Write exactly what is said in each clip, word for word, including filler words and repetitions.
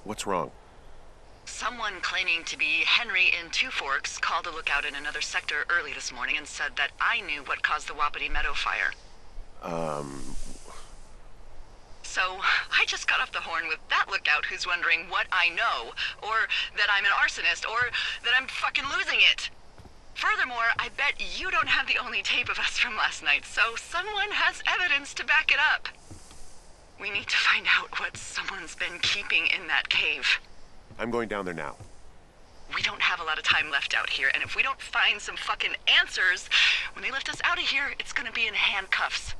What's wrong? Someone claiming to be Henry in Two Forks called a lookout in another sector early this morning and said that I knew what caused the Wapiti Meadow fire. Um... So, I just got off the horn with that lookout who's wondering what I know, or that I'm an arsonist, or that I'm fucking losing it. Furthermore, I bet you don't have the only tape of us from last night, so someone has evidence to back it up. We need to find out what someone's been keeping in that cave. I'm going down there now. We don't have a lot of time left out here, and if we don't find some fucking answers, when they lift us out of here, it's gonna be in handcuffs.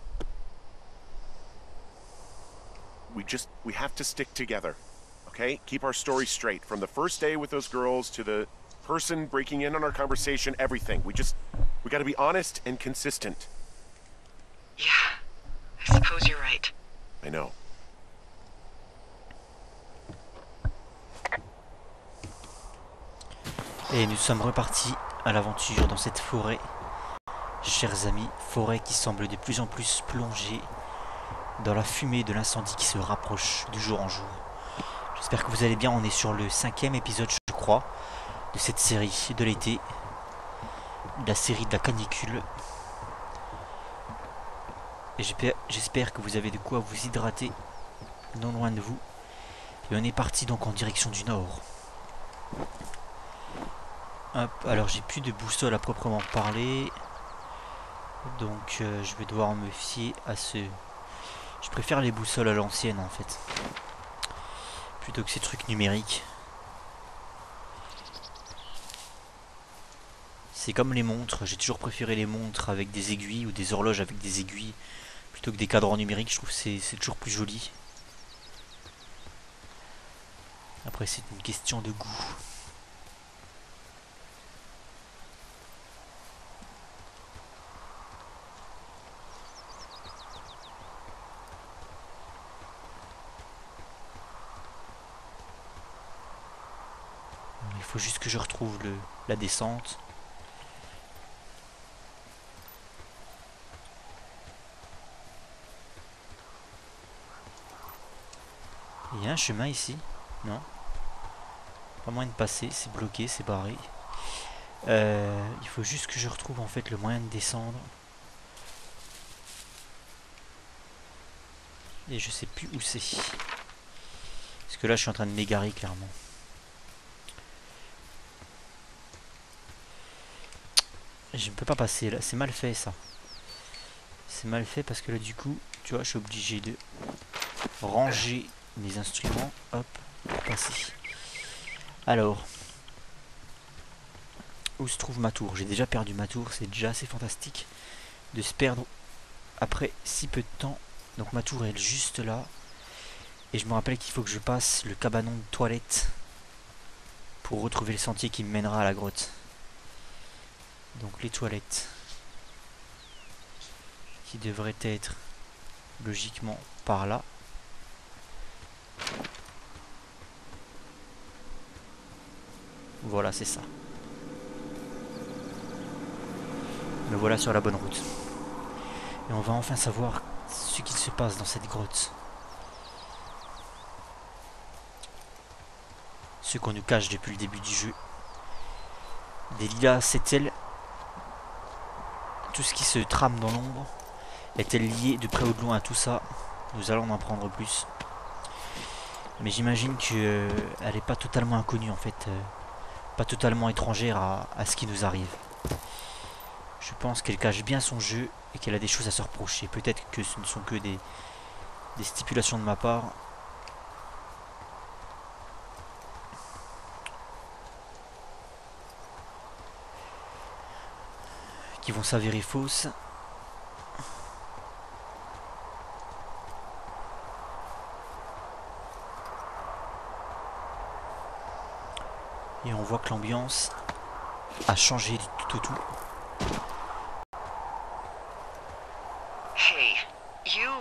We just, we have to stick together, okay? Keep our story straight. From the first day with those girls to the person breaking in on our conversation, everything. We just, we gotta be honest and consistent. Yeah, I suppose you're right. I know. Et nous sommes repartis à l'aventure dans cette forêt. Chers amis, forêt qui semble de plus en plus plongée dans la fumée de l'incendie qui se rapproche de jour en jour. J'espère que vous allez bien, on est sur le cinquième épisode, je crois, de cette série de l'été, de la série de la canicule. Et j'espère que vous avez de quoi vous hydrater, non loin de vous. Et on est parti donc en direction du nord. Hop, alors j'ai plus de boussole à proprement parler. Donc euh, je vais devoir me fier à ce... Je préfère les boussoles à l'ancienne en fait, plutôt que ces trucs numériques. C'est comme les montres, j'ai toujours préféré les montres avec des aiguilles ou des horloges avec des aiguilles plutôt que des cadrans numériques. Je trouve que c'est toujours plus joli. Après c'est une question de goût. Il faut juste que je retrouve le, la descente. Il y a un chemin ici? Non. Pas moyen de passer, c'est bloqué, c'est barré. Euh, il faut juste que je retrouve en fait le moyen de descendre. Et je sais plus où c'est. Parce que là je suis en train de m'égarer clairement. Je ne peux pas passer là, c'est mal fait ça. C'est mal fait parce que là du coup, tu vois, je suis obligé de ranger mes instruments, hop, pour passer. Alors, où se trouve ma tour? J'ai déjà perdu ma tour, c'est déjà assez fantastique de se perdre après si peu de temps. Donc ma tour est juste là. Et je me rappelle qu'il faut que je passe le cabanon de toilette pour retrouver le sentier qui me mènera à la grotte. Donc les toilettes qui devraient être logiquement par là. Voilà, c'est ça. Me voilà sur la bonne route. Et on va enfin savoir ce qu'il se passe dans cette grotte. Ce qu'on nous cache depuis le début du jeu. Delilah sait-elle tout ce qui se trame dans l'ombre? Est-elle liée de près ou de loin à tout ça? Nous allons en apprendre plus. Mais j'imagine qu'elle euh, n'est pas totalement inconnue en fait. Euh, pas totalement étrangère à, à ce qui nous arrive. Je pense qu'elle cache bien son jeu et qu'elle a des choses à se reprocher. Peut-être que ce ne sont que des, des stipulations de ma part. Qui vont s'avérer fausses. Et on voit que l'ambiance a changé du tout au tout. Hey, you...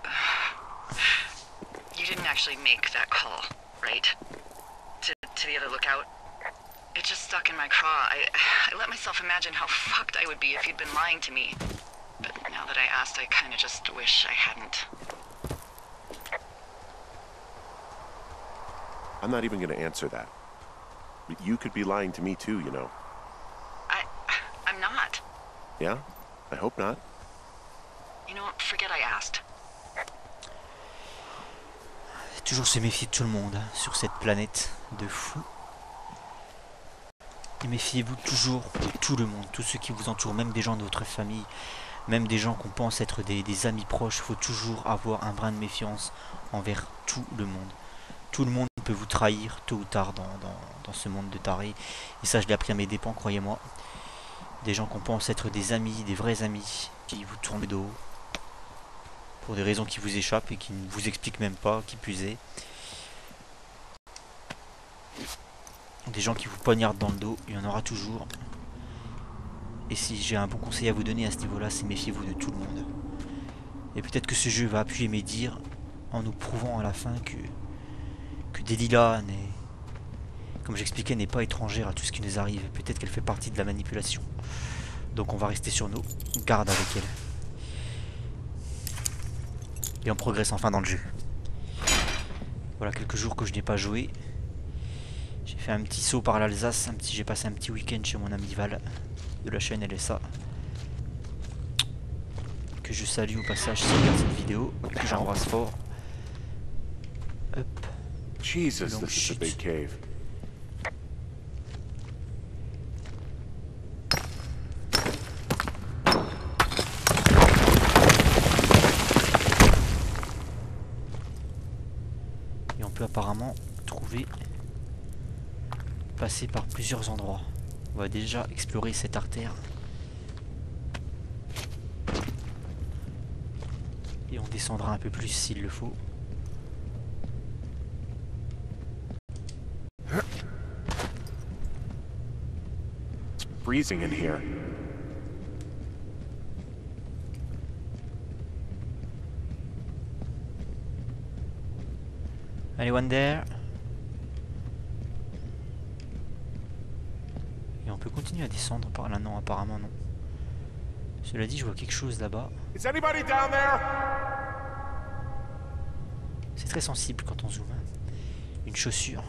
You didn't actually make that call, right? To, to the other lookout? It just stuck in my craw. I, I let myself imagine how fucked I would be if you'd been lying to me. But now that I asked, I kinda just wish I hadn't. I'm not even going to answer that. But you could be lying to me too, you know. I... I'm not. Yeah? I hope not. You know what? Forget I asked. Toujours se méfier de tout le monde hein, sur cette planète de fous. Et méfiez-vous toujours de tout le monde, tous ceux qui vous entourent, même des gens de votre famille, même des gens qu'on pense être des, des amis proches. Il faut toujours avoir un brin de méfiance envers tout le monde. Tout le monde peut vous trahir tôt ou tard dans, dans, dans ce monde de tarés. Et ça, je l'ai appris à mes dépens, croyez-moi. Des gens qu'on pense être des amis, des vrais amis, qui vous tournent le dos pour des raisons qui vous échappent et qui ne vous expliquent même pas, qui plus est. Des gens qui vous poignardent dans le dos, il y en aura toujours. Et si j'ai un bon conseil à vous donner à ce niveau-là, c'est méfiez-vous de tout le monde. Et peut-être que ce jeu va appuyer mes dires en nous prouvant à la fin que, que Delilah n'est, comme j'expliquais, n'est pas étrangère à tout ce qui nous arrive. Peut-être qu'elle fait partie de la manipulation. Donc on va rester sur nos gardes avec elle. Et on progresse enfin dans le jeu. Voilà quelques jours que je n'ai pas joué. J'ai fait un petit saut par l'Alsace, un petit, j'ai passé un petit week-end chez mon ami Val de la chaîne L S A. Que je salue au passage s'il regarde cette vidéo, que j'embrasse fort. Hop. Jesus, this is a big cave. Et on peut apparemment trouver, passer par plusieurs endroits. On va déjà explorer cette artère. Et on descendra un peu plus s'il le faut. It's freezing in here. Anyone there? Et on peut continuer à descendre par là, non, apparemment non. Cela dit, je vois quelque chose là-bas. Is anybody down there? C'est très sensible quand on zoome. Hein. Une chaussure.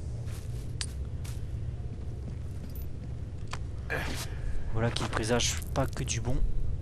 Voilà qui ne présage pas que du bon.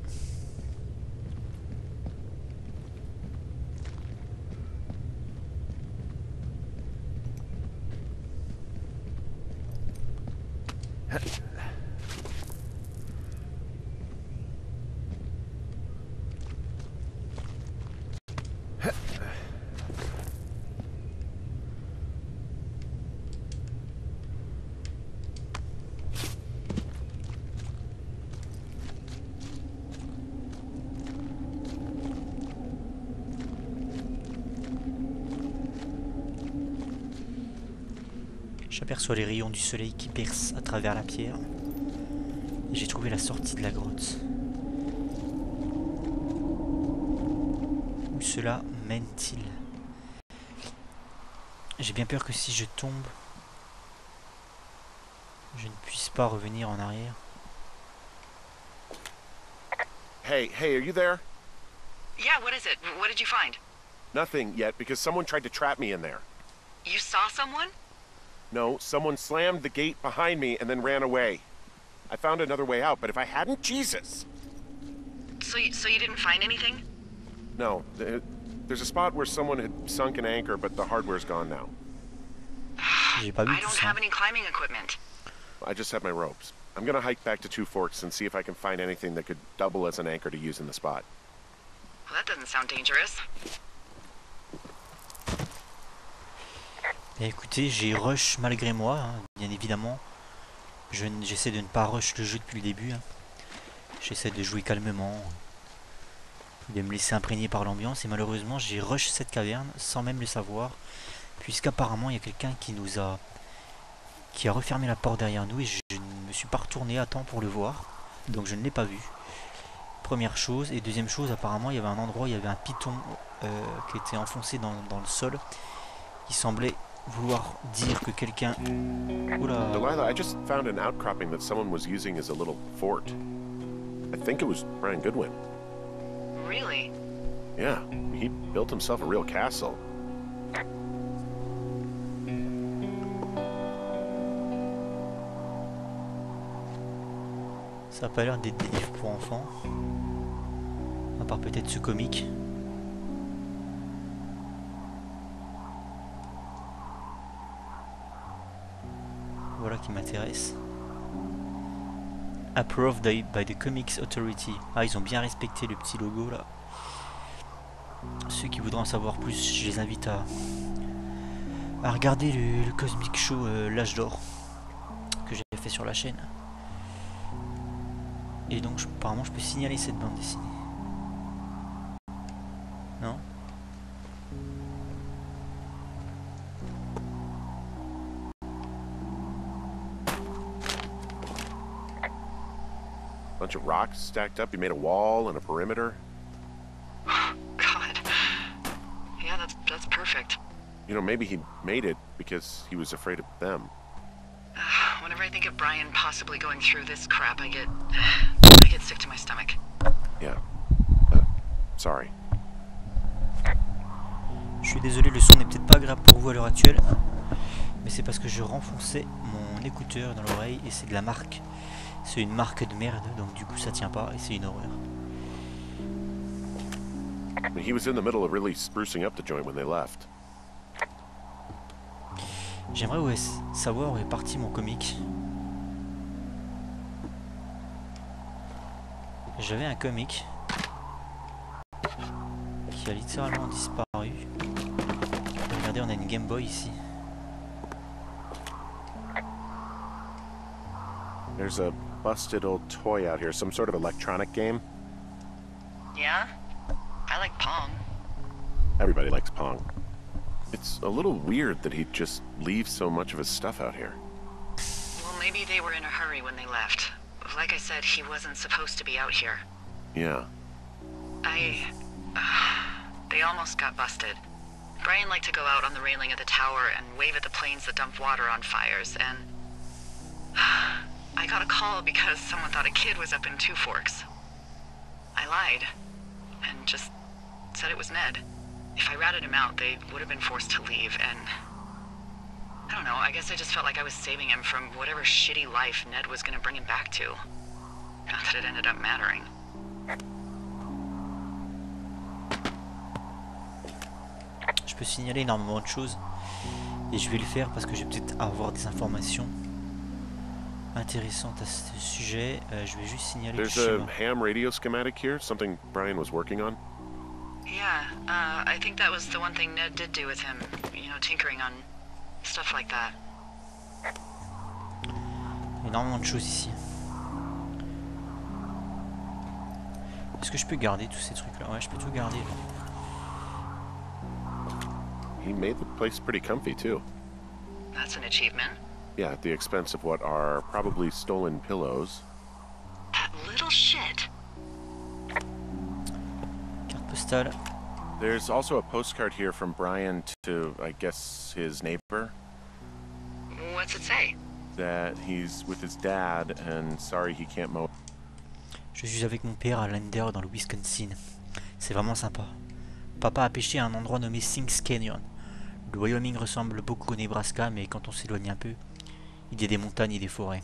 J'aperçois les rayons du soleil qui percent à travers la pierre. Et j'ai trouvé la sortie de la grotte. Où cela mène-t-il? J'ai bien peur que si je tombe, je ne puisse pas revenir en arrière. Hey, hey, are you there? Yeah, what is it? What did you find? Nothing yet, because someone tried to trap me in there. You saw someone? No, someone slammed the gate behind me and then ran away. I found another way out, but if I hadn't, Jesus! So you, so you didn't find anything? No, th there's a spot where someone had sunk an anchor, but the hardware's gone now. J'ai pas vu I tout don't ça. have any climbing equipment. I just have my ropes. I'm gonna hike back to Two Forks and see if I can find anything that could double as an anchor to use in the spot. Well, that doesn't sound dangerous. Et écoutez, j'ai rush malgré moi, hein, bien évidemment. Je J'essaie de ne pas rush le jeu depuis le début. Hein. J'essaie de jouer calmement, de me laisser imprégner par l'ambiance. Et malheureusement, j'ai rush cette caverne sans même le savoir. Puisqu'apparemment, il y a quelqu'un qui nous a... qui a refermé la porte derrière nous. Et je, je ne me suis pas retourné à temps pour le voir. Donc je ne l'ai pas vu. Première chose. Et deuxième chose, apparemment, il y avait un endroit, il y avait un python euh, qui était enfoncé dans, dans le sol. Qui semblait... vouloir dire que quelqu'un... Oula. Delilah, I just found an outcropping that someone was using as a little fort. I think it was Brian Goodwin. Really? Yeah, he built himself a real castle. Ça a pas l'air d'être des livres pour enfants. À part peut-être ce comique. Voilà qui m'intéresse. Approved by the Comics Authority. Ah, ils ont bien respecté le petit logo là. Ceux qui voudront en savoir plus, je les invite à, à regarder le, le Cosmic Show euh, L'Âge d'Or que j'ai fait sur la chaîne. Et donc je, apparemment je peux signaler cette bande dessinée. Non? Bunch of rocks stacked up. He made a wall and a perimeter. God. Yeah, that's that's perfect. You know, maybe he made it because he was afraid of them. Uh, whenever I think of Brian possibly going through this crap, I get I get sick to my stomach. Yeah. Uh, sorry. Je suis désolé, le son n'est peut-être pas agréable pour vous à l'heure actuelle, mais c'est parce que je renfonçais mon écouteur dans l'oreille et c'est de la marque. C'est une marque de merde, donc du coup ça tient pas et c'est une horreur. He was in the middle of really sprucing up the joint when they left. J'aimerais ouais, savoir où est parti mon comic. J'avais un comic qui a littéralement disparu. Regardez, on a une Game Boy ici. There's a busted old toy out here, some sort of electronic game. Yeah? I like Pong. Everybody likes Pong. It's a little weird that he'd just leave so much of his stuff out here. Well, maybe they were in a hurry when they left. Like I said, he wasn't supposed to be out here. Yeah. I... Uh, they almost got busted. Brian liked to go out on the railing of the tower and wave at the planes that dumped water on fires, and... I got a call because someone thought a kid was up in Two Forks. I lied, and just said it was Ned. If I ratted him out, they would have been forced to leave, and... I don't know, I guess I just felt like I was saving him from whatever shitty life Ned was gonna bring him back to. Not that it ended up mattering. Je peux signaler énormément de choses, et je vais le faire parce que je vais peut-être avoir des informations intéressantes à ce sujet. Euh, je vais juste signaler le There's a schéma. ham radio schematic here, something Brian was working on. Yeah, uh, I think that was the one thing Ned did do with him. You know, tinkering on stuff like that. Énormément de choses ici. Est-ce que je peux garder tous ces trucs là? Ouais, je peux tout garder là. He made the place pretty comfy, too. That's an achievement. Yeah, at the expense of what are probably stolen pillows. That little shit. Carte postale. There's also a postcard here from Brian to, I guess, his neighbor. What's it say? That he's with his dad and sorry he can't mow. Je suis avec mon père à Lander dans le Wisconsin. C'est vraiment sympa. Papa a pêché à un endroit nommé Sinks Canyon. Le Wyoming ressemble beaucoup au Nebraska, mais quand on s'éloigne un peu, il y a des montagnes et des forêts.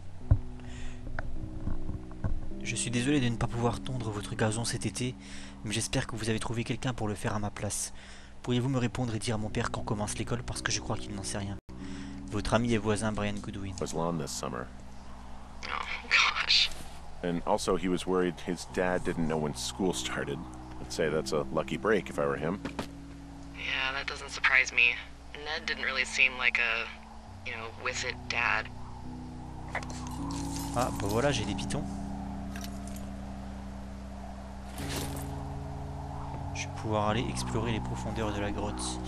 Je suis désolé de ne pas pouvoir tondre votre gazon cet été, mais j'espère que vous avez trouvé quelqu'un pour le faire à ma place. Pourriez-vous me répondre et dire à mon père quand commence l'école parce que je crois qu'il n'en sait rien. Votre ami et voisin Brian Goodwin. Was lawn this summer. Oh, gosh. And also he was worried his dad didn't know when school started. I'd say that's a lucky break if I were him. Yeah, that doesn't surprise me. Ned didn't really seem like a, you know, with it dad. Ah, bah voilà, j'ai des pitons. Je vais pouvoir aller explorer les profondeurs de la grotte.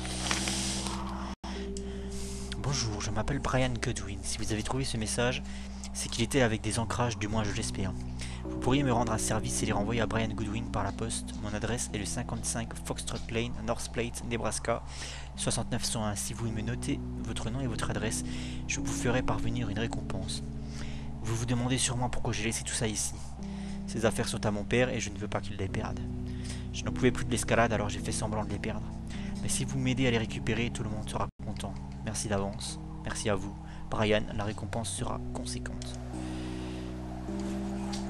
Bonjour, je m'appelle Brian Goodwin. Si vous avez trouvé ce message, c'est qu'il était avec des ancrages, du moins je l'espère. Vous pourriez me rendre un service et les renvoyer à Brian Goodwin par la poste. Mon adresse est le cinquante-cinq Foxtrot Lane, North Platte, Nebraska, soixante-neuf cent un. Si vous me notez votre nom et votre adresse, je vous ferai parvenir une récompense. Vous vous demandez sûrement pourquoi j'ai laissé tout ça ici. Ces affaires sont à mon père et je ne veux pas qu'il les perde. Je n'en pouvais plus de l'escalade, alors j'ai fait semblant de les perdre. Mais si vous m'aidez à les récupérer, tout le monde sera content. Merci d'avance. Merci à vous. Brian, la récompense sera conséquente.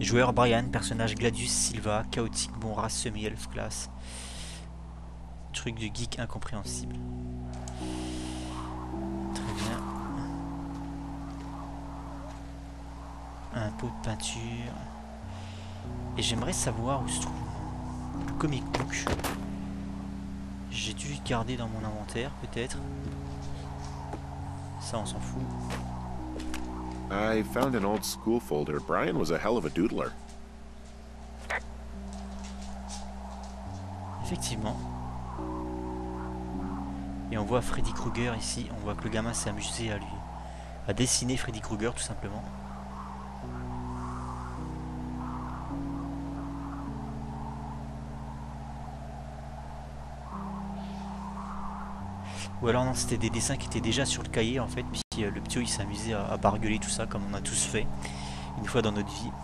Joueur Brian, personnage Gladius Silva, chaotique, bon race, semi-elf classe. Truc de geek incompréhensible. Très bien. Un pot de peinture. Et j'aimerais savoir où se trouve le comic book. J'ai dû le garder dans mon inventaire, peut-être. Ça, on s'en fout. I found an old school folder. Brian was a hell of a doodler. Effectivement. Et on voit Freddy Krueger ici. On voit que le gamin s'est amusé à lui, à dessiner Freddy Krueger tout simplement. Ou alors non, c'était des dessins qui étaient déjà sur le cahier en fait, puis euh, le petit il s'est amusé à, à bargueuler tout ça comme on a tous fait une fois dans notre vie.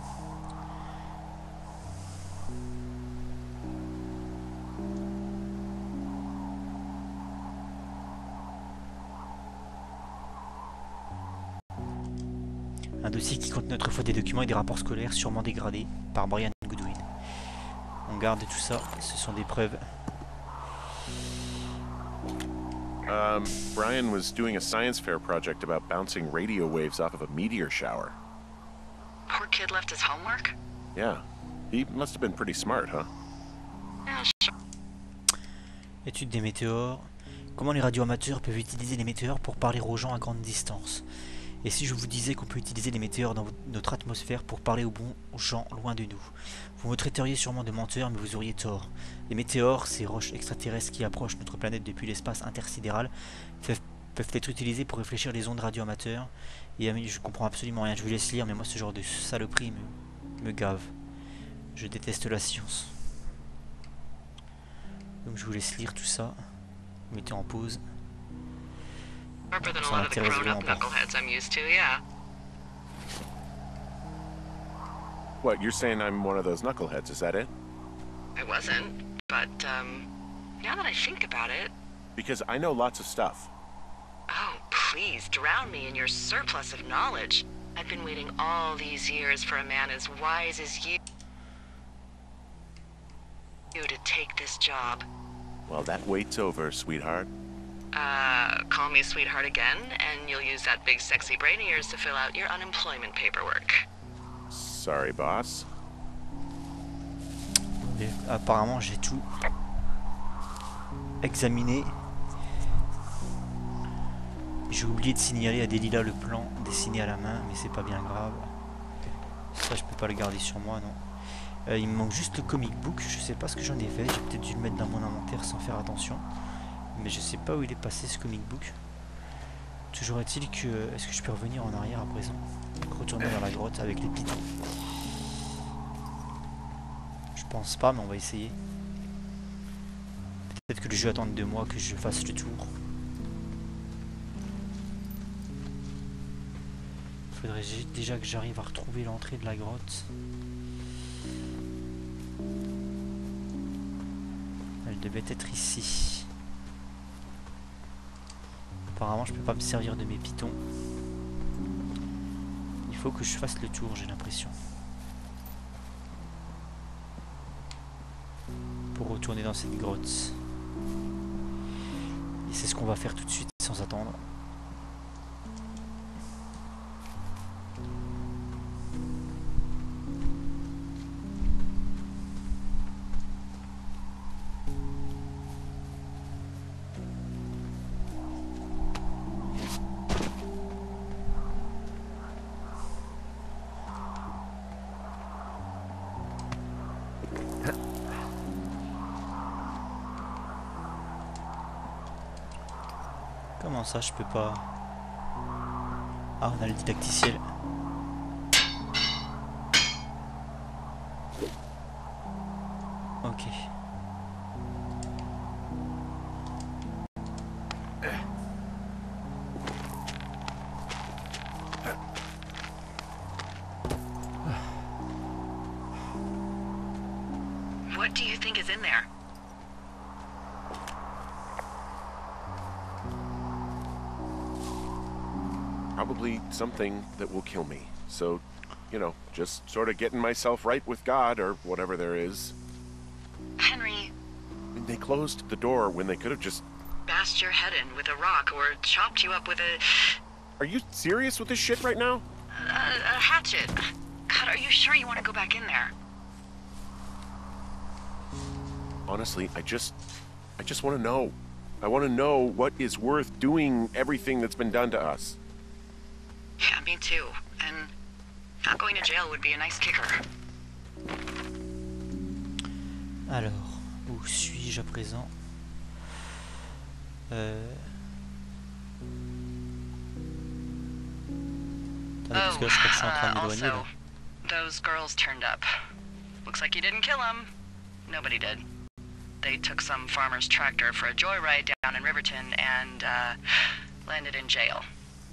Un dossier qui contenait autrefois des documents et des rapports scolaires sûrement dégradés par Brian Goodwin. On garde tout ça, ce sont des preuves. Um, Brian was doing a science fair project about bouncing radio waves off of a meteor shower. Poor kid left his homework? Yeah. He must have been pretty smart, huh? Yeah, sure. Étude des météores. Comment les radioamateurs peuvent utiliser les météores pour parler aux gens à grande distance? Et si je vous disais qu'on peut utiliser les météores dans notre atmosphère pour parler aux bons gens loin de nous? Vous me traiteriez sûrement de menteur, mais vous auriez tort. Les météores, ces roches extraterrestres qui approchent notre planète depuis l'espace intersidéral, peuvent, peuvent être utilisées pour réfléchir les ondes radioamateurs. Et je comprends absolument rien, je vous laisse lire, mais moi ce genre de saloperie me, me gave. Je déteste la science. Donc je vous laisse lire tout ça. Mettez en pause. Sharper than a lot of the grown-up knuckleheads I'm used to, yeah. What, you're saying I'm one of those knuckleheads, is that it? I wasn't, but, um, now that I think about it... Because I know lots of stuff. Oh, please, drown me in your surplus of knowledge. I've been waiting all these years for a man as wise as you... you to take this job. Well, that wait's over, sweetheart. Uh, call me sweetheart again, and you'll use that big sexy brain of yours to fill out your unemployment paperwork. Sorry, boss. Et apparemment, j'ai tout examiné. J'ai oublié de signaler à Delilah le plan dessiné à la main, mais c'est pas bien grave. Ça, je peux pas le garder sur moi, non. Euh, il me manque juste le comic book. Je sais pas ce que j'en ai fait. J'ai peut-être dû le mettre dans mon inventaire sans faire attention. Mais je sais pas où il est passé ce comic book. Toujours est-il que... Est-ce que je peux revenir en arrière à présent? Retourner vers la grotte avec les pitons. Je pense pas, mais on va essayer. Peut-être que le jeu attend de moi que je fasse le tour. Faudrait déjà que j'arrive à retrouver l'entrée de la grotte. Elle devait être ici. Apparemment, je peux pas me servir de mes pitons. Il faut que je fasse le tour, j'ai l'impression. Pour retourner dans cette grotte. Et c'est ce qu'on va faire tout de suite, sans attendre. Comment ça, je peux pas... Ah, on a le didacticiel. Ok. What do you think is in there? Probably something that will kill me. So, you know, just sort of getting myself right with God or whatever there is. Henry, I mean, they closed the door when they could have just... bashed your head in with a rock or chopped you up with a... Are you serious with this shit right now? a, a hatchet. God, are you sure you want to go back in there? Honestly, I just... I just want to know. I want to know what is worth doing everything that's been done to us. Yeah, me too. And not going to jail would be a nice kicker. Alors, où suis-je à présent? Euh... Attendez, parce que là, je crois que je suis en train de uh, m'éloigner, là. also, those girls turned up. Looks like you didn't kill them. Nobody did. They took some farmer's tractor for a joyride down in Riverton and uh, landed in jail.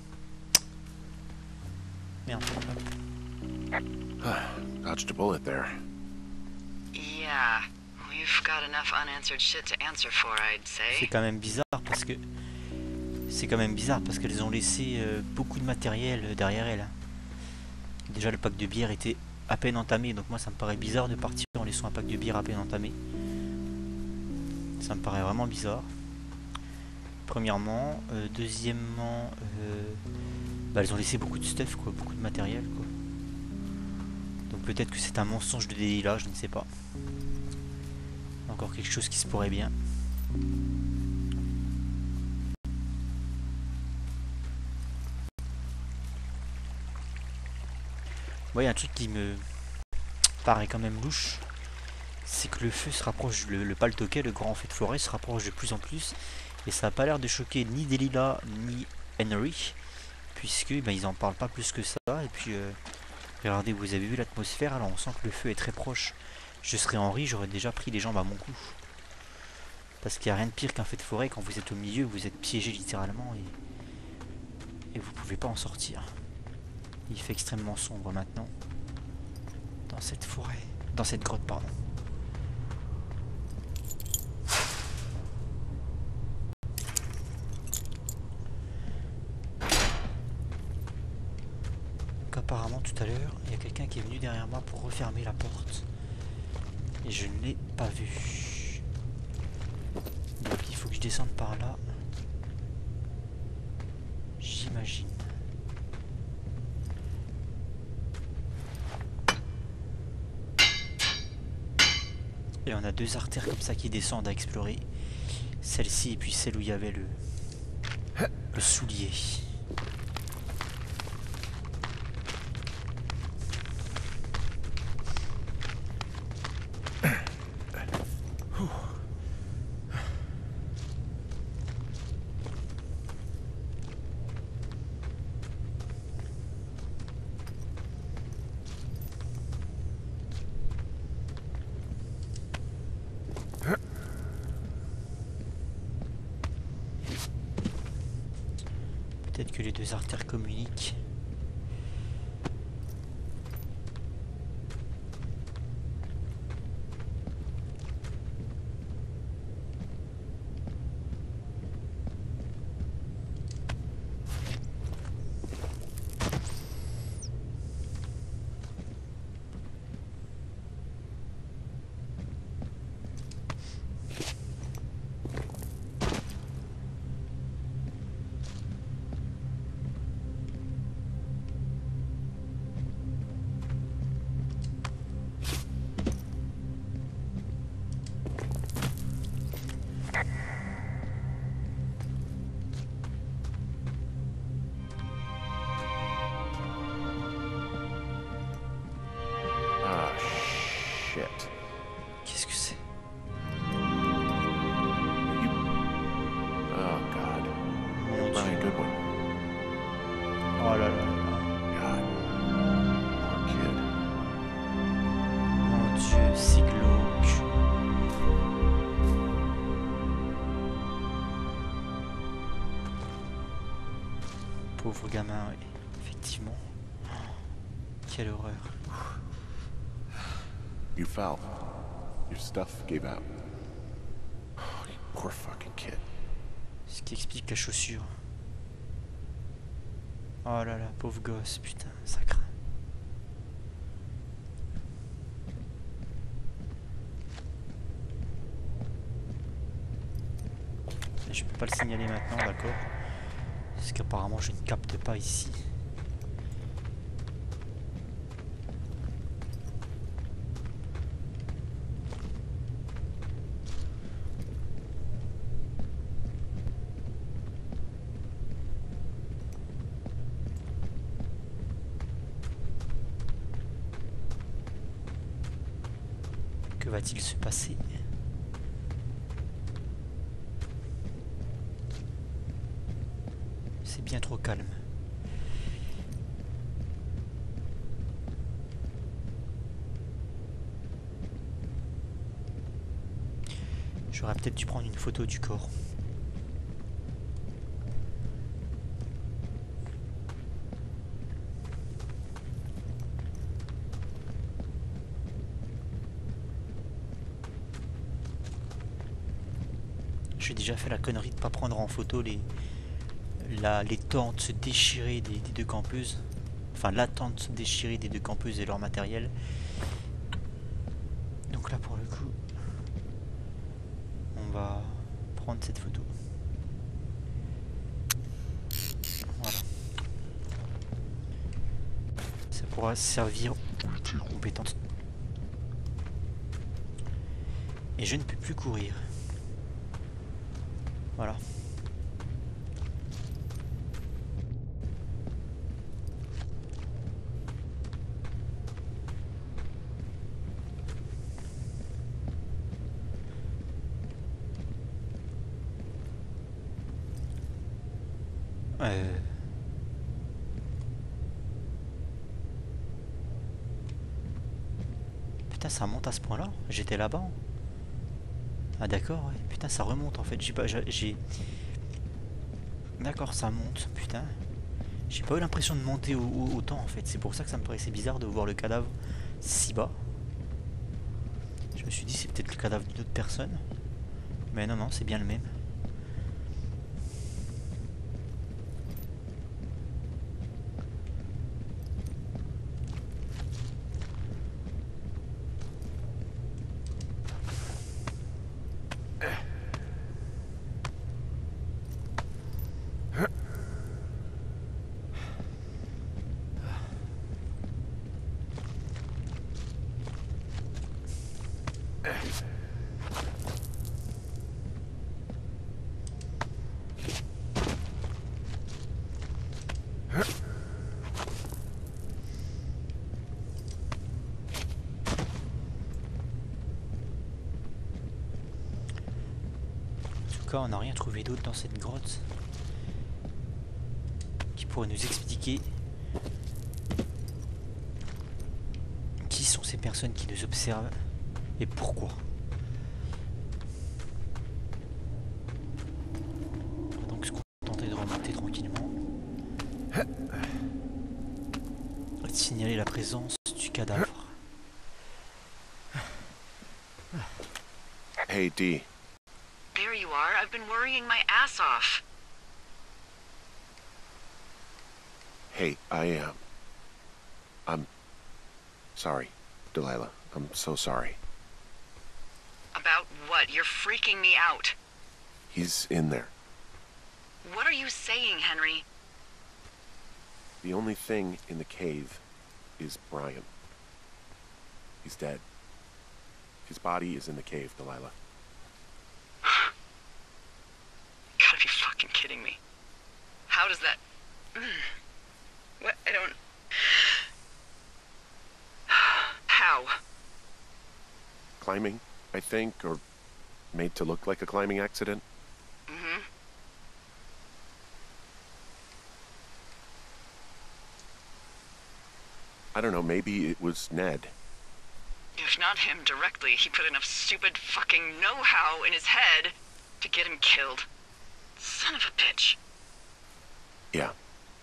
Merde. Dodged a bullet there. Yeah, we've got enough unanswered shit to answer for, I'd C'est say. quand même bizarre parce que... C'est quand même bizarre parce qu'elles ont laissé euh, beaucoup de matériel euh, derrière elles. Déjà le pack de bière était à peine entamé, donc moi ça me paraît bizarre de partir en laissant un pack de bière à peine entamé. Ça me paraît vraiment bizarre. Premièrement, euh, deuxièmement, euh, bah, elles ont laissé beaucoup de stuff, quoi, beaucoup de matériel, quoi. Donc peut-être que c'est un mensonge de Delilah, je ne sais pas. Encore quelque chose qui se pourrait bien. Bon, il y a un truc qui me paraît quand même louche, c'est que le feu se rapproche, le, le paltoquet, le grand feu de forêt se rapproche de plus en plus, et ça n'a pas l'air de choquer ni Delilah ni Henry, puisque ben, ils en parlent pas plus que ça. Et puis euh, regardez, vous avez vu l'atmosphère, alors on sent que le feu est très proche. Je serais Henry, j'aurais déjà pris les jambes à mon cou, parce qu'il n'y a rien de pire qu'un feu de forêt. Quand vous êtes au milieu, vous êtes piégé littéralement et, et vous pouvez pas en sortir. Il fait extrêmement sombre maintenant dans cette forêt, dans cette grotte, pardon. Donc apparemment tout à l'heure, il y a quelqu'un qui est venu derrière moi pour refermer la porte et je ne l'ai pas vu. Donc il faut que je descende par là, j'imagine. Et on a deux artères comme ça qui descendent à explorer. Celle-ci et puis celle où il y avait le, le soulier. Peut-être que les deux artères communiquent. Qu'est-ce que c'est? Oh God. Mon Probably a Dieu. good one. Oh là là là. God. Poor kid. Mon Dieu, c'est glauque. Pauvre gamin, oui. Effectivement. Quelle horreur. You fell. Your stuff gave out. Oh, you poor fucking kid. Ce qui explique la chaussure. Oh là là, pauvre gosse, putain, ça craint. pas le signaler maintenant, d'accord. Parce qu'apparemment je ne capte pas ici. Que va-t-il se passer? C'est bien trop calme. J'aurais peut-être dû prendre une photo du corps. J'ai déjà fait la connerie de pas prendre en photo les, la, les tentes déchirées des, des deux campeuses. Enfin, la tente déchirée des deux campeuses et leur matériel. Donc là, pour le coup, on va prendre cette photo. Voilà. Ça pourra servir aux compétences. Et je ne peux plus courir. Voilà. Euh... Putain, ça monte à ce point-là? J'étais là-bas. Hein. Ah d'accord, ouais. Putain, ça remonte en fait. J'ai pas, j'ai. D'accord, ça monte. Putain, j'ai pas eu l'impression de monter au, au, autant en fait. C'est pour ça que ça me paraissait bizarre de voir le cadavre si bas. Je me suis dit c'est peut-être le cadavre d'une autre personne, mais non non, c'est bien le même. On n'a rien trouvé d'autre dans cette grotte qui pourrait nous expliquer qui sont ces personnes qui nous observent et pourquoi. On va donc se contenter de remonter tranquillement et de signaler la présence du cadavre. Hey, D. There you are. I've been worrying my ass off. Hey, I am. I'm sorry, Delilah. I'm so sorry. About what? You're freaking me out. He's in there. What are you saying, Henry? The only thing in the cave is Brian. He's dead. His body is in the cave, Delilah. Gotta be fucking kidding me. How does that... What? I don't... How? Climbing, I think, or made to look like a climbing accident. Mm-hmm. I don't know, maybe it was Ned. If not him directly, he put enough stupid fucking know-how in his head to get him killed. Son of a bitch. Yeah.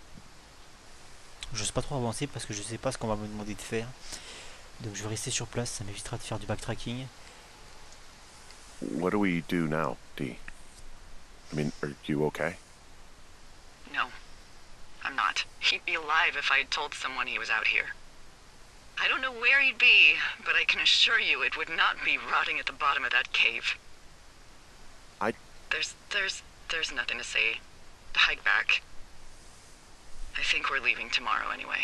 J'ose pas trop avancer parce que je sais pas ce qu'on va me demander de faire. Donc je vais rester sur place, ça m'évitera de faire du backtracking. What do we do now, D? I mean, are you okay? No, I'm not. He'd be alive if I had told someone he was out here. I don't know where he'd be, but I can assure you it would not be rotting at the bottom of that cave. I... There's, there's... There's nothing to say. Hike back. I think we're leaving tomorrow anyway.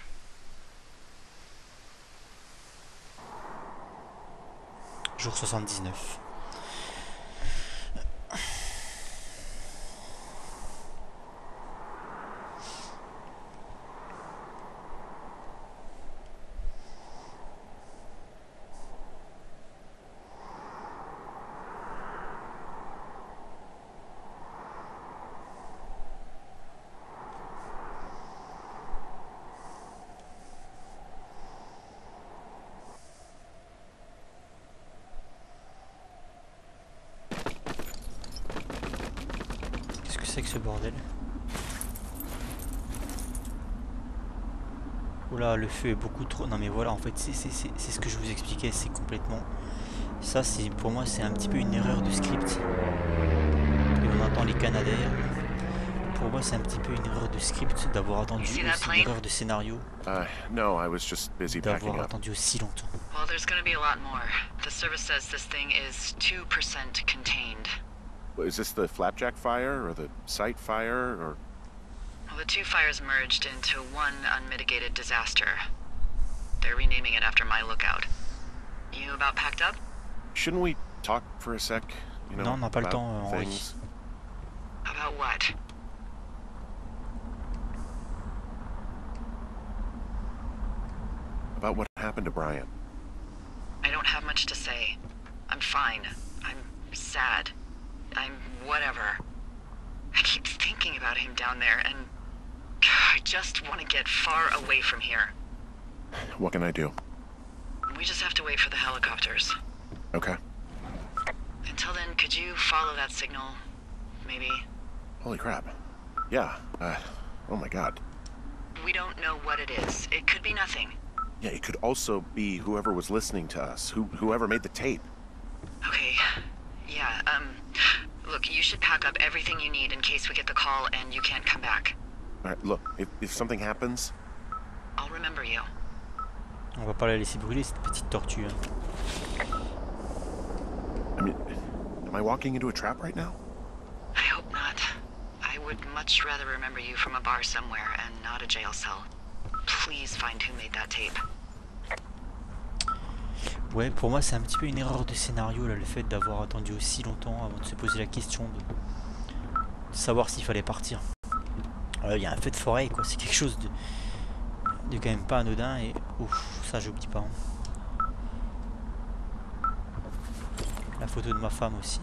Jour soixante-dix-neuf. C'est que ce bordel. Oula, le feu est beaucoup trop... Non mais voilà, en fait, c'est ce que je vous expliquais, c'est complètement... Ça, c'est pour moi, c'est un petit peu une erreur de script. Et on entend les Canadaires. Pour moi, c'est un petit peu une erreur de script d'avoir attendu aussi, une erreur de scénario. Uh, no, I was just busy packing D'avoir up. attendu aussi longtemps. Well, there's gonna be a lot more. The service says this thing is two percent contained. Is this the Flapjack fire, or the site fire, or... Well, the two fires merged into one unmitigated disaster. They're renaming it after my lookout. You about packed up? Shouldn't we talk for a sec? You know, non, on n'a pas le about temps, euh, Henri. Things? About what? About what happened to Brian. I don't have much to say. I'm fine. I'm sad. I'm whatever. I keep thinking about him down there, and I just want to get far away from here. What can I do? We just have to wait for the helicopters. Okay. Until then, could you follow that signal? Maybe? Holy crap. Yeah, uh, oh my god. We don't know what it is. It could be nothing. Yeah, it could also be whoever was listening to us, who whoever made the tape. Okay. Yeah, um... Look, you should pack up everything you need in case we get the call and you can't come back. Alright, look, if, if something happens... I'll remember you. On va pas la laisser brûler, cette petite tortue. I mean, am I walking into a trap right now? I hope not. I would much rather remember you from a bar somewhere and not a jail cell. Please find who made that tape. Ouais, pour moi c'est un petit peu une erreur de scénario là, le fait d'avoir attendu aussi longtemps avant de se poser la question de, de savoir s'il fallait partir. Il y a un feu de forêt quoi, c'est quelque chose de, de quand même pas anodin et ouf, ça j'oublie pas. Hein. La photo de ma femme aussi.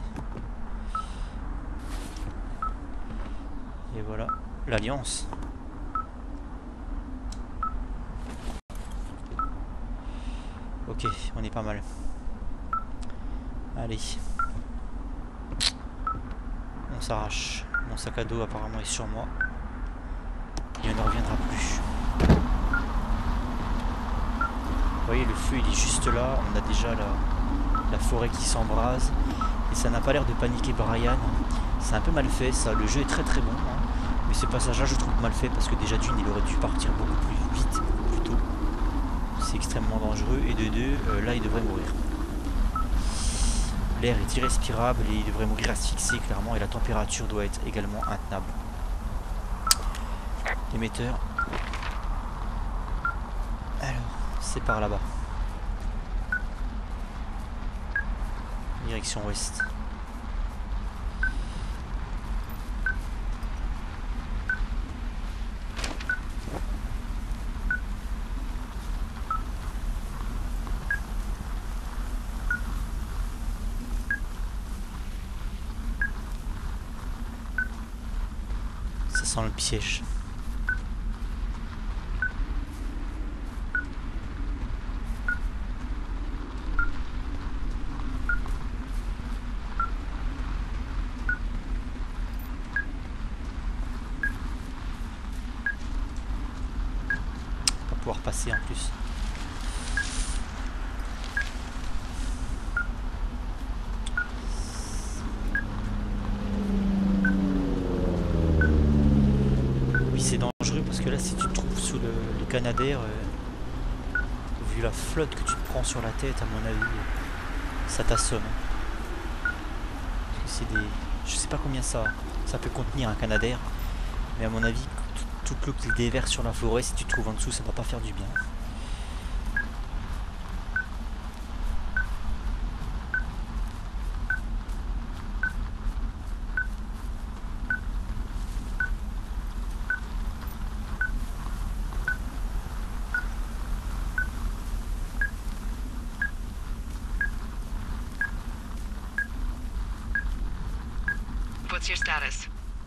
Et voilà, l'alliance. Ok, on est pas mal. Allez. On s'arrache. Mon sac à dos apparemment est sur moi. Et on ne reviendra plus. Vous voyez, le feu il est juste là. On a déjà la, la forêt qui s'embrase. Et ça n'a pas l'air de paniquer Brian. C'est un peu mal fait ça. Le jeu est très très bon. Hein. Mais ce passage là je trouve mal fait parce que déjà d'une il aurait dû partir beaucoup plus vite, beaucoup plus tôt. C'est extrêmement dangereux et de deux, euh, là il devrait mourir. L'air est irrespirable et il devrait mourir asphyxié clairement et la température doit être également intenable. Émetteur. Alors, c'est par là-bas. Direction ouest. Ça sent le piège. On va pouvoir passer en plus. C'est dangereux parce que là si tu te trouves sous le, le Canadair, euh, vu la flotte que tu te prends sur la tête, à mon avis, euh, ça t'assomme. Hein. C'est des... Je sais pas combien ça a. ça peut contenir un canadair. Mais à mon avis, toute l'eau qu'il déverse sur la forêt, si tu te trouves en dessous, ça va pas faire du bien. What's your status?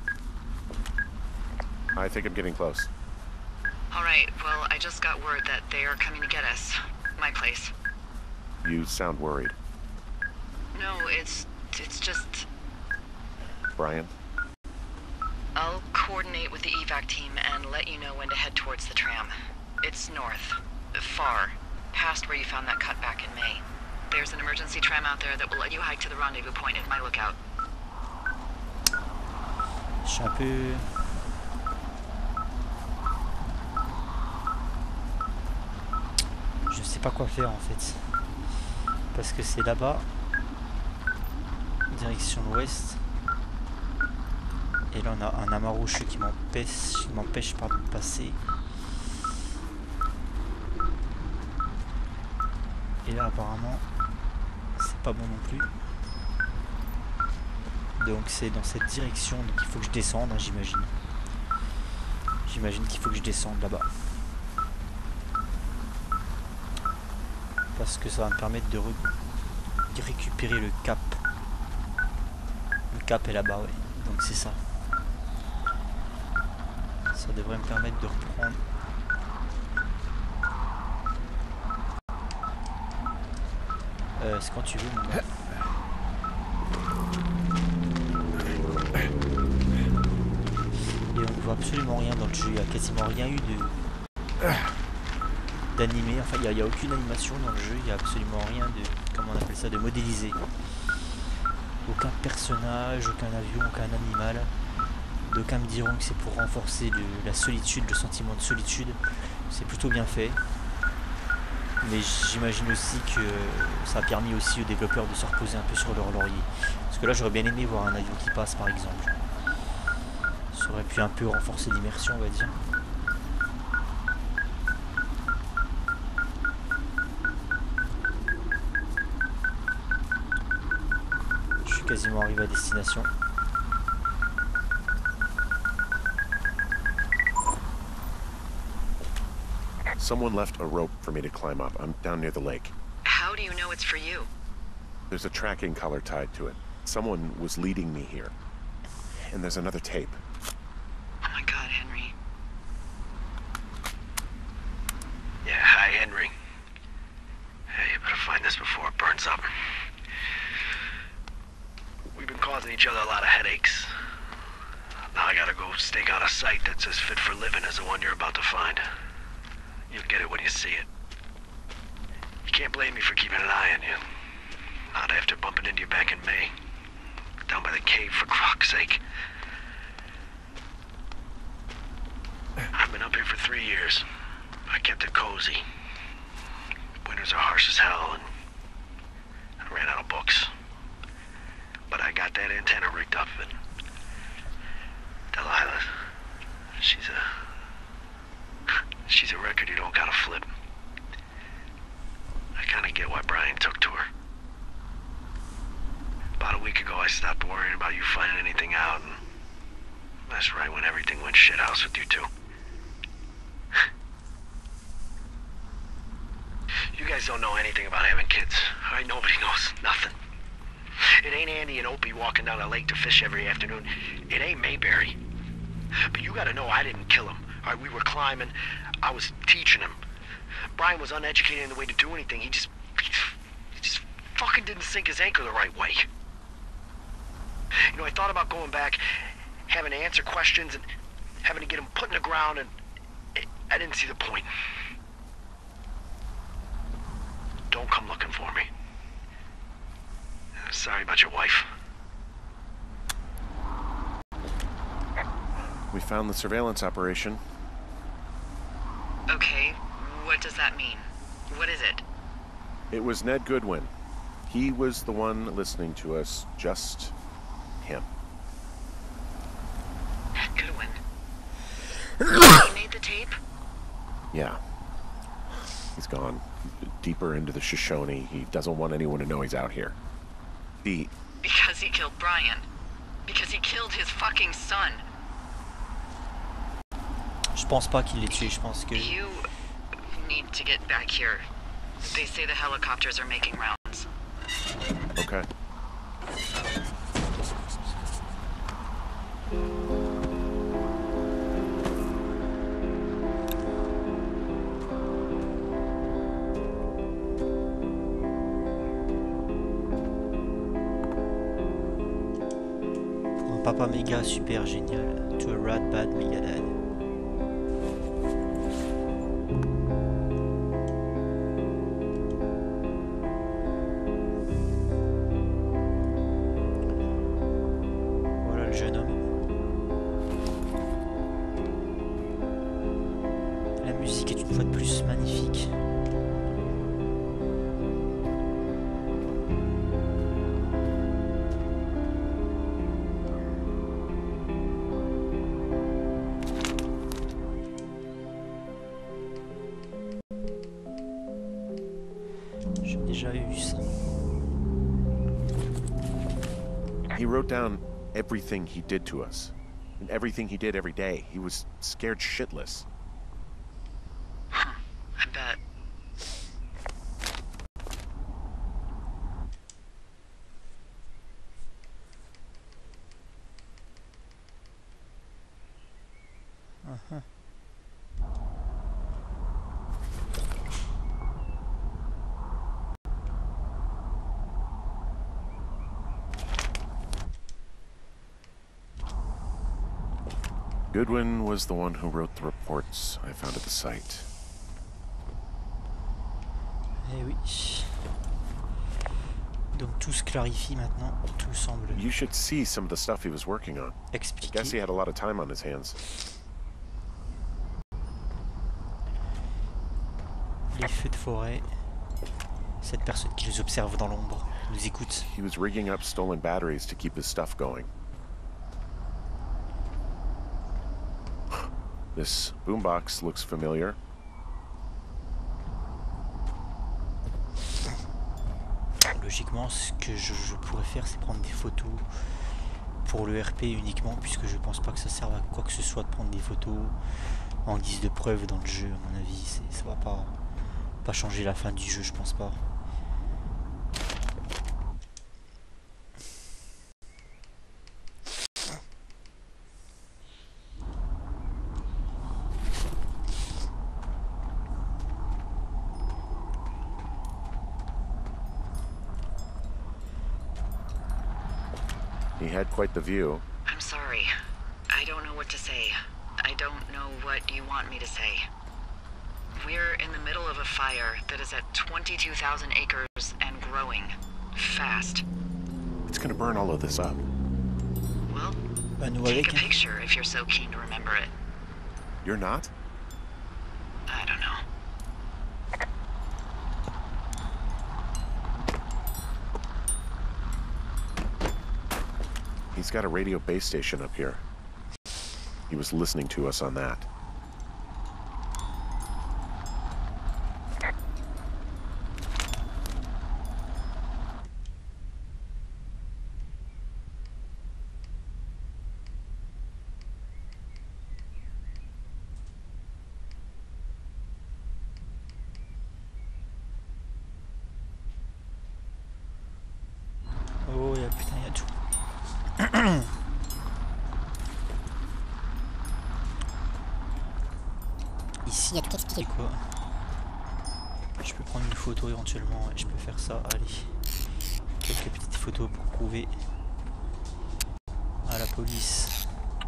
I think I'm getting close. Alright, well, I just got word that they are coming to get us. My place. You sound worried. No, it's... it's just... Brian? I'll coordinate with the evac team and let you know when to head towards the tram. It's north. Far. Past where you found that cut back in May. There's an emergency tram out there that will let you hike to the rendezvous point at my lookout. Je suis un peu... Je sais pas quoi faire en fait. Parce que c'est là-bas. Direction l'ouest. Et là on a un amas rocheux qui m'empêche qui m'empêche pas de passer. Et là apparemment c'est pas bon non plus. Donc c'est dans cette direction, donc il faut que je descende, hein, j'imagine. J'imagine qu'il faut que je descende là-bas. Parce que ça va me permettre de, re de récupérer le cap. Le cap est là-bas, ouais. Donc c'est ça. Ça devrait me permettre de reprendre. Euh, c'est quand tu veux, mon gars. Et on ne voit absolument rien dans le jeu, il n'y a quasiment rien eu de d'animé, enfin il n'y a, a aucune animation dans le jeu, il n'y a absolument rien de, comment on appelle ça, de modélisé. Aucun personnage, aucun avion, aucun animal. D'aucuns me diront que c'est pour renforcer le, la solitude, le sentiment de solitude. C'est plutôt bien fait. Mais j'imagine aussi que ça a permis aussi aux développeurs de se reposer un peu sur leur laurier. Parce que là j'aurais bien aimé voir un avion qui passe par exemple. Ça aurait pu un peu renforcer l'immersion, on va dire. Je suis quasiment arrivé à destination. Someone left a rope for me to climb up. I'm down near the lake. How do you know it's for you? There's a tracking collar tied to it. Someone was leading me here. And there's another tape. Oh my god, Henry. Yeah, hi, Henry. Hey, you better find this before it burns up. We've been causing each other a lot of headaches. Now I gotta go stake out a site that's as fit for living as the one you're about to find. You'll get it when you see it. You can't blame me for keeping an eye on you. Not after bumping into you back in May. Down by the cave, for croc's sake. I've been up here for three years. I kept it cozy. Winters are harsh as hell, and I ran out of books. But I got that antenna rigged up, and Delilah, she's a... She's a record you don't gotta flip. I kinda get why Brian took to her. About a week ago I stopped worrying about you finding anything out, and that's right when everything went shithouse with you two. You guys don't know anything about having kids, alright? Nobody knows nothing. It ain't Andy and Opie walking down the lake to fish every afternoon. It ain't Mayberry. But you gotta know I didn't kill him. Alright, we were climbing. I was teaching him. Brian was uneducated in the way to do anything. He just... He just fucking didn't sink his anchor the right way. You know, I thought about going back, having to answer questions, and having to get him put in the ground, and it, I didn't see the point. Don't come looking for me. Sorry about your wife. We found the surveillance operation. Okay, what does that mean? What is it? It was Ned Goodwin. He was the one listening to us, just him. Yeah. He's gone deeper into the Shoshone. He doesn't want anyone to know he's out here. The... Because he killed Brian. Because he killed his fucking son. Je pense pas qu'il l'ait tué, je pense que... You need to get back here. They say the helicopters are making rounds. Okay. Pour un papa méga super génial. To a rad bad méga dad. He wrote down everything he did to us. And everything he did every day. He was scared shitless. Huh, I bet. Uh-huh. Goodwin was the one who wrote the reports I found at the site. Eh oui. Donc tout se clarifie maintenant, tout semble You should see some of the stuff he was working on. I expliqué. guess he had a lot of time on his hands. Les feux de forêt. Cette personne qui les observe dans l'ombre nous écoute. He was rigging up stolen batteries to keep his stuff going. This boombox looks familiar. Logiquement, ce que je, je pourrais faire, c'est prendre des photos pour le R P uniquement, puisque je pense pas que ça serve à quoi que ce soit de prendre des photos en guise de preuve dans le jeu. À mon avis, c'est, ça va pas, pas changer la fin du jeu, je pense pas. He had quite the view. I'm sorry. I don't know what to say. I don't know what you want me to say. We're in the middle of a fire that is at twenty-two thousand acres and growing. Fast. It's gonna burn all of this up. Well, Bah, nous take avec, a hein. picture if you're so keen to remember it. You're not? I don't know. He's got a radio base station up here. He was listening to us on that. Oh, y'a putain, y'a tout. Ici, il y a tout expliqué. Quoi. Je peux prendre une photo éventuellement, et je peux faire ça. Allez, quelques petites photos pour prouver à la police.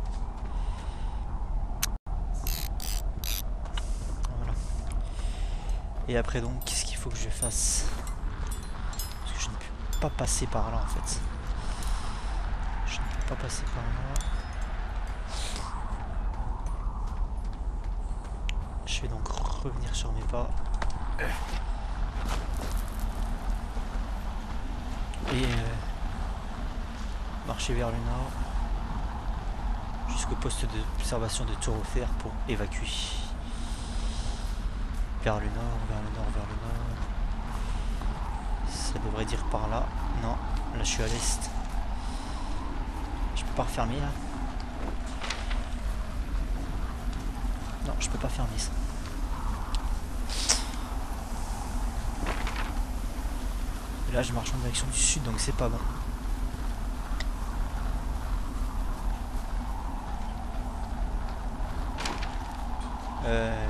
Voilà. Et après donc, qu'est-ce qu'il faut que je fasse? Parce que je ne peux pas passer par là en fait. Je ne peux pas passer par là. Je vais donc revenir sur mes pas. Et euh, marcher vers le nord jusqu'au poste d'observation de Tour au Fer pour évacuer. Vers le nord, vers le nord, vers le nord. Ça devrait dire par là. Non, là je suis à l'est. Je peux pas refermer là. Non, je peux pas fermer ça. Et là je marche en direction du sud, donc c'est pas bon. Euh...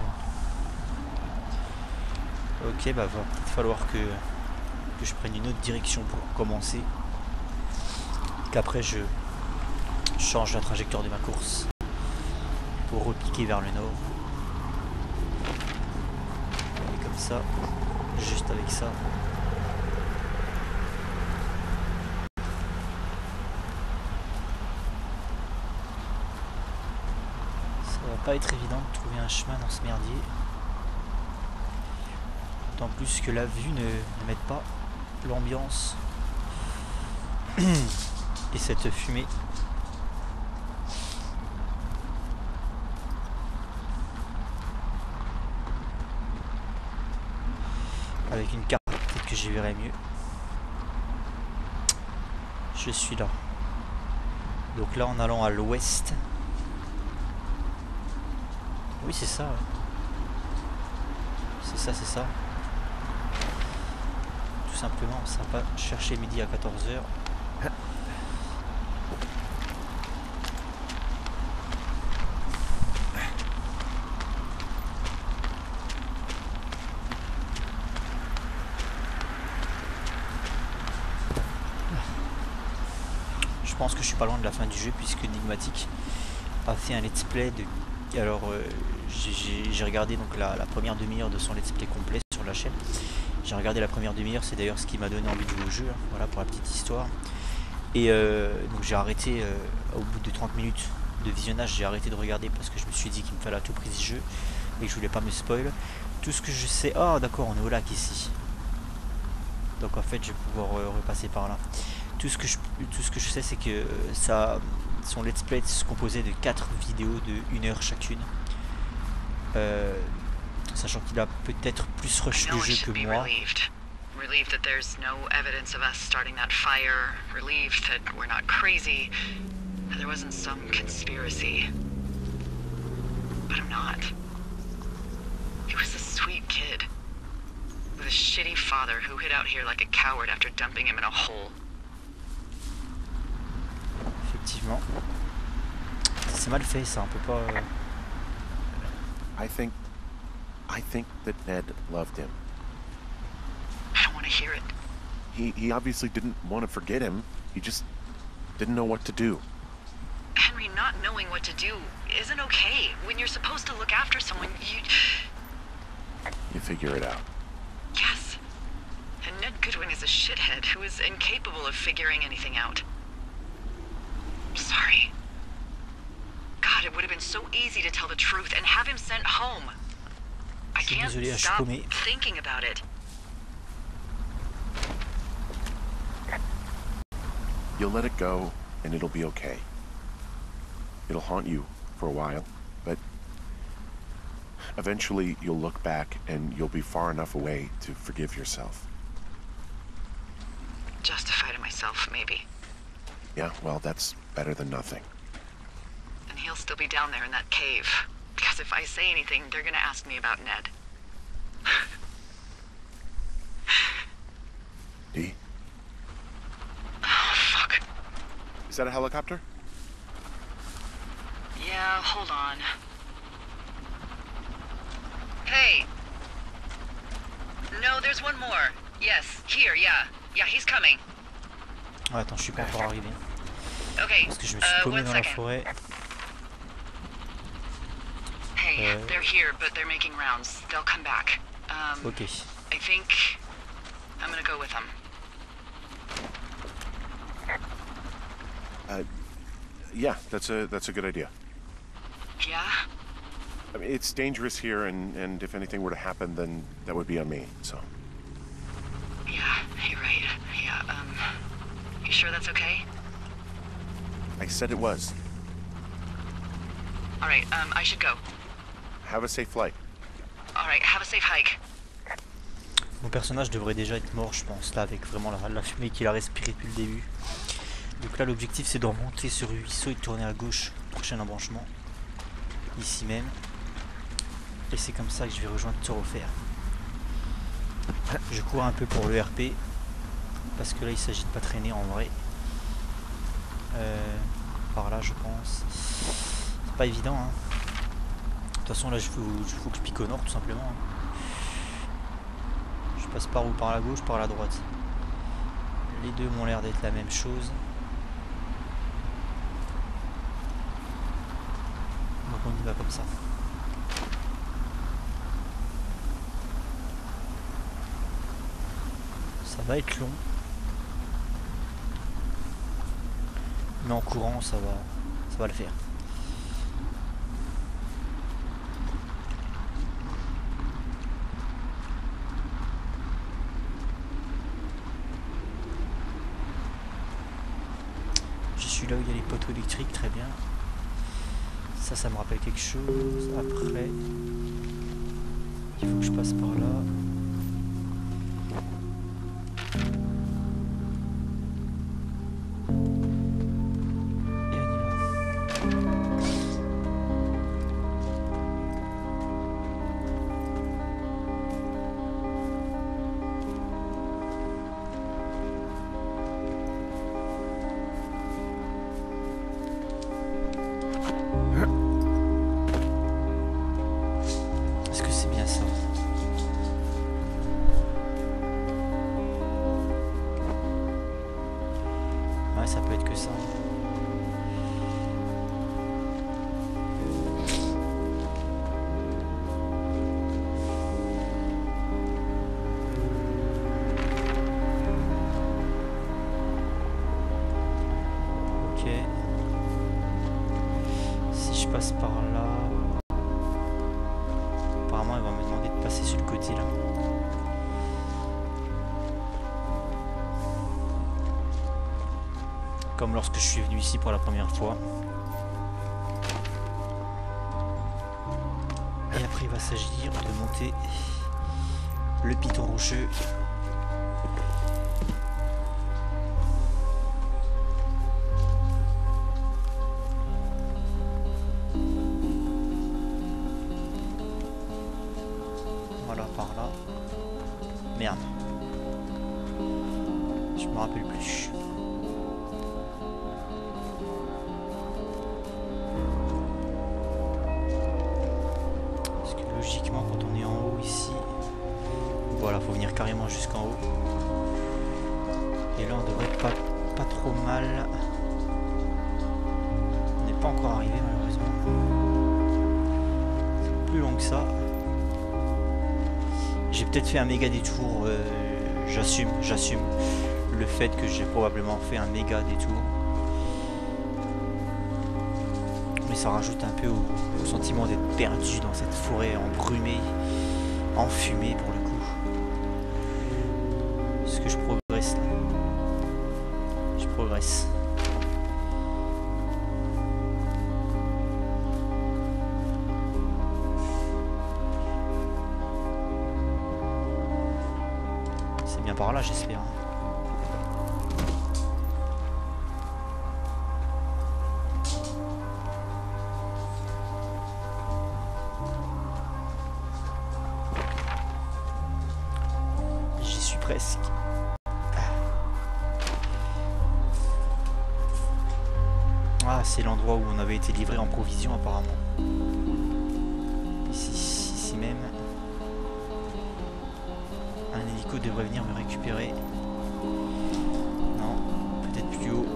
Ok, bah va peut-être falloir que, que je prenne une autre direction pour commencer. Qu'après je change la trajectoire de ma course pour repiquer vers le nord. Et comme ça, juste avec ça. Ça va pas être évident de trouver un chemin dans ce merdier. D'autant plus que la vue ne, ne met pas l'ambiance et cette fumée. Avec une carte, peut-être que j'y verrai mieux. Je suis là. Donc là, en allant à l'ouest. Oui, c'est ça. Ouais. C'est ça, c'est ça. Tout simplement, ça va pas chercher midi à quatorze heures. Je pense que je suis pas loin de la fin du jeu puisque Enigmatic a fait un let's play de... Alors euh, j'ai regardé donc la, la première demi-heure de son let's play complet sur la chaîne. J'ai regardé la première demi-heure, c'est d'ailleurs ce qui m'a donné envie de jouer au jeu, hein, voilà pour la petite histoire. Et euh, donc j'ai arrêté, euh, au bout de trente minutes de visionnage, j'ai arrêté de regarder parce que je me suis dit qu'il me fallait à tout prix ce jeu et que je voulais pas me spoil. Tout ce que je sais... Ah d'accord, on est au lac ici. Donc en fait je vais pouvoir euh, repasser par là. Tout ce que je, tout ce que je sais c'est que euh, ça, son let's play se composait de quatre vidéos de une heure chacune. Euh, Sachant qu'il a peut-être plus rush le jeu que moi. Relieved that there's no evidence of us starting that fire. Relieved that we're not crazy. That there wasn't some conspiracy. But I'm not. He was a sweet kid. With a shitty father who hid out here like a coward after dumping him in a hole. Effectivement. C'est mal fait ça, on peut pas... Euh... I think... I think that Ned loved him. I don't want to hear it. He, he obviously didn't want to forget him. He just didn't know what to do. Henry, not knowing what to do isn't okay. When you're supposed to look after someone, you... You figure it out. Yes. And Ned Goodwin is a shithead who is incapable of figuring anything out. I'm sorry. God, it would have been so easy to tell the truth and have him sent home. I can't stop thinking about it. You'll let it go, and it'll be okay. It'll haunt you for a while, but eventually you'll look back and you'll be far enough away to forgive yourself. Justify to myself, maybe. Yeah, well, that's better than nothing. And he'll still be down there in that cave. Because if I say anything, they're gonna ask me about Ned. D? Oh, fuck. Is that a helicopter? Yeah, hold on. Hey! No, there's one more. Yes, here, yeah. Yeah, he's coming. Ouais, attends, je suis pas encore arrivé. Okay, Parce que je me suis uh, paumé one dans la second. forêt. Hey, Uh, they're here, but they're making rounds. They'll come back. Um, Ok. I think I'm gonna go with them. Uh, yeah, that's a that's a good idea. Yeah? I mean, it's dangerous here, and, and if anything were to happen, then that would be on me, so. Yeah, you're right. Yeah, um... You sure that's okay? I said it was. Alright, um, I should go. Have a safe flight. Alright. Alright, have a safe hike. Mon personnage devrait déjà être mort, je pense, là, avec vraiment la, la fumée qu'il a respirée depuis le début. Donc là, l'objectif, c'est de remonter sur le ruisseau et de tourner à gauche, prochain embranchement, ici même. Et c'est comme ça que je vais rejoindre Thoroughfare. Je cours un peu pour le R P, parce que là, il s'agit de pas traîner en vrai. Euh, par là, je pense. C'est pas évident, hein. De toute façon, là, il faut, faut que je pique au nord, tout simplement. Hein. Je passe par où? Par la gauche, par la droite. Les deux m'ont l'air d'être la même chose. Donc on y va comme ça. Ça va être long. Mais en courant, ça va, ça va le faire. Je suis là où il y a les poteaux électriques, très bien. Ça, ça me rappelle quelque chose. Après, il faut que je passe par là. Et on y va. Est-ce que c'est bien ça? Ouais, ça peut être que ça. Ok. Si je passe par là... Apparemment, il va me demander de passer sur le côté là. Comme lorsque je suis venu ici pour la première fois. Et après, il va s'agir de monter le piton rocheux. Voilà, par là. Merde. Je me rappelle plus. Parce que logiquement, quand on est en haut ici, voilà, faut venir carrément jusqu'en haut. Et là, on devrait pas, pas trop mal. On n'est pas encore arrivé, malheureusement. C'est plus long que ça. J'ai peut-être fait un méga détour, euh, j'assume, j'assume le fait que j'ai probablement fait un méga détour. Mais ça rajoute un peu au, au sentiment d'être perdu dans cette forêt embrumée, enfumée pour le coup. Est-ce que je progresse là? Je progresse. Bien par là, j'espère. J'y suis presque. Ah, c'est l'endroit où on avait été livré en provision apparemment. Ici, ici même. Un hélico devrait venir me récupérer. Non, peut-être plus haut.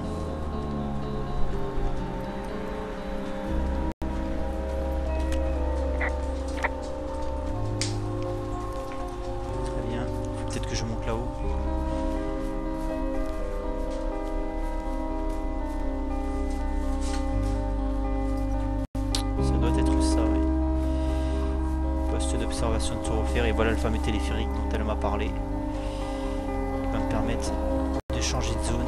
Très bien. Faut peut-être que je monte là-haut. Ça doit être ça, ouais. Poste d'observation de Thoroughfare, et voilà le fameux téléphérique dont elle m'a parlé. Il va me permettre de changer de zone.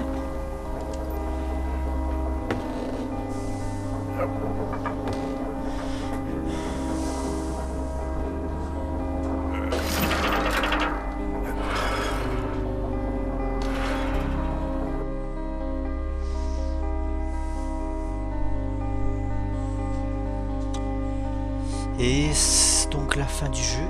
fin du jeu.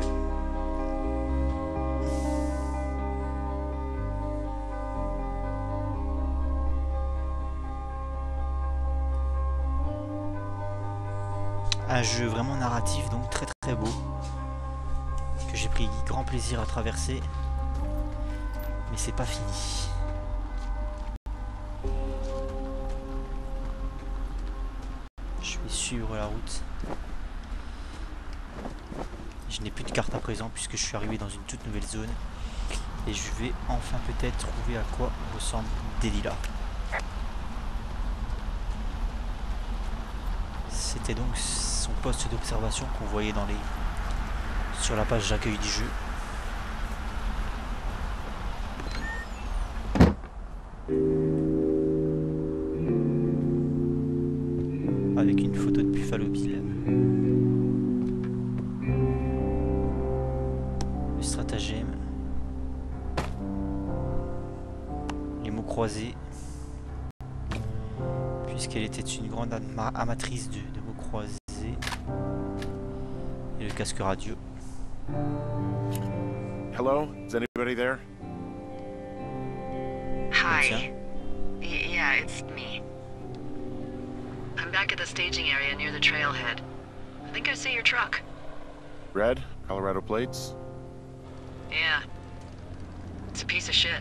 Un jeu vraiment narratif, donc très très beau, que j'ai pris grand plaisir à traverser, mais c'est pas fini. Je vais suivre la route. Je n'ai plus de carte à présent puisque je suis arrivé dans une toute nouvelle zone, et je vais enfin peut-être trouver à quoi ressemble Delilah. C'était donc son poste d'observation qu'on voyait dans les sur la page d'accueil du jeu. Avec une photo de Buffalo Bill. Le stratagème. Les mots croisés. Puisqu'elle était une grande ama amatrice de, de mots croisés. Et le casque radio. Hello? Is anybody there? Hi. Y yeah, it's me. I'm back at the staging area near the trailhead. I think I see your truck. Red? Colorado plates? Yeah. It's a piece of shit.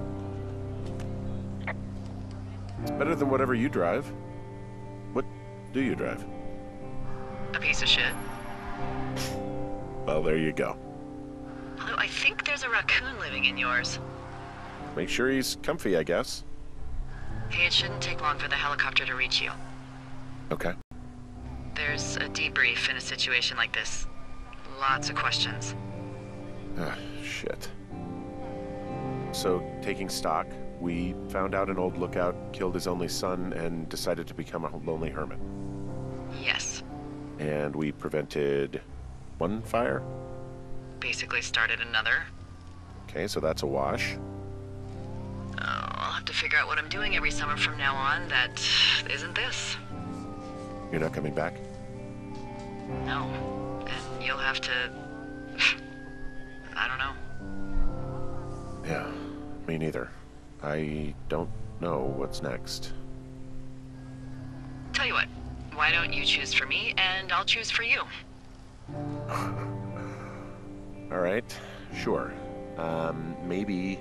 It's better than whatever you drive. What do you drive? A piece of shit. Well, there you go. Although I think there's a raccoon living in yours. Make sure he's comfy, I guess. Hey, it shouldn't take long for the helicopter to reach you. Okay. There's a debrief in a situation like this. Lots of questions. Ah, shit. So, taking stock, we found out an old lookout killed his only son and decided to become a lonely hermit. Yes. And we prevented one fire? Basically started another. Okay, so that's a wash. Oh, I'll have to figure out what I'm doing every summer from now on that isn't this. You're not coming back? No. And you'll have to... I don't know. Yeah, me neither. I don't know what's next. Tell you what, why don't you choose for me and I'll choose for you? All right, sure. Um, maybe...